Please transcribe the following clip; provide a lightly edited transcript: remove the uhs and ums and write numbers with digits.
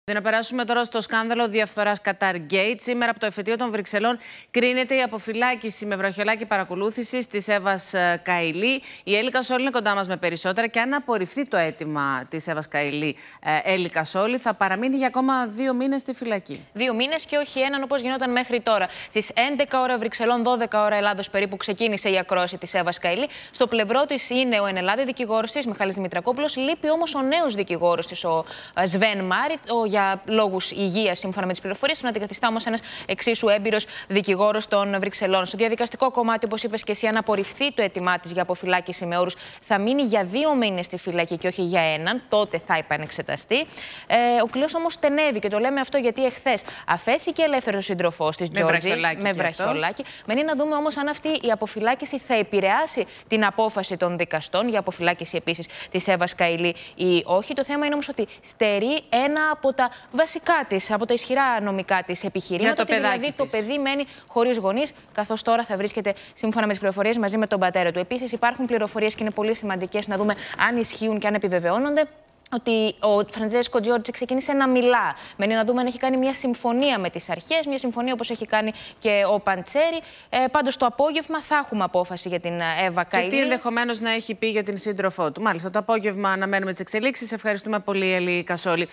Να περάσουμε τώρα στο σκάνδαλο διαφθοράς Qatar-Gate. Σήμερα από το εφετείο των Βρυξελών κρίνεται η αποφυλάκηση με βραχιολάκι παρακολούθησης της Εύας Καηλή. Η Έλλη Κασόλη είναι κοντά μας με περισσότερα και αν απορριφθεί το αίτημα της Εύας Καηλή, Έλλη Κασόλη, θα παραμείνει για ακόμα 2 μήνες στη φυλακή. 2 μήνες και όχι έναν όπως γινόταν μέχρι τώρα. Στις 11 ώρα Βρυξελών, 12 ώρα Ελλάδος περίπου ξεκίνησε η ακρόαση της Εύας Καηλή. Στο πλευρό της είναι ο ενελάδη δικηγόρος της, Μιχάλης Δημητρακόπουλος. Λείπει όμως ο νέος δικηγόρος της, ο Σβέν Μάρι, για λόγους υγείας, σύμφωνα με τις πληροφορίες. Τον αντικαθιστά όμως ένας εξίσου έμπειρος δικηγόρος των Βρυξελών. Στο διαδικαστικό κομμάτι, όπως είπες και εσύ, αν απορριφθεί το αίτημά της για αποφυλάκηση με όρους, θα μείνει για 2 μήνες στη φυλακή και όχι για 1. Τότε θα επανεξεταστεί. Ο κλειός όμως στενεύει και το λέμε αυτό γιατί εχθές αφέθηκε ελεύθερος σύντροφός της, Τζόρτζι, με βραχιολάκι. Μένει να δούμε όμως αν αυτή η αποφυλάκηση θα επηρεάσει την απόφαση των δικαστών για αποφυλάκηση επίσης της Εύας Καηλή ή όχι. Το θέμα είναι όμως ότι στερεί ένα από τα βασικά της, από τα ισχυρά νομικά της επιχειρήματα. Δηλαδή το παιδί μένει χωρίς γονείς, καθώς τώρα θα βρίσκεται, σύμφωνα με τις πληροφορίες, μαζί με τον πατέρα του. Επίσης, υπάρχουν πληροφορίες και είναι πολύ σημαντικές να δούμε αν ισχύουν και αν επιβεβαιώνονται, ότι ο Φραντζέσκο Τζόρτζι ξεκίνησε να μιλά. Μένει να δούμε αν έχει κάνει μια συμφωνία με τις αρχές, μια συμφωνία όπως έχει κάνει και ο Παντσέρη. Πάντως το απόγευμα θα έχουμε απόφαση για την Εύα Καηλή. Και τι ενδεχομένως να έχει πει για την σύντροφό του. Μάλιστα, το απόγευμα αναμένουμε τις εξελίξεις. Ευχαριστούμε πολύ, Έλλη Κασόλη.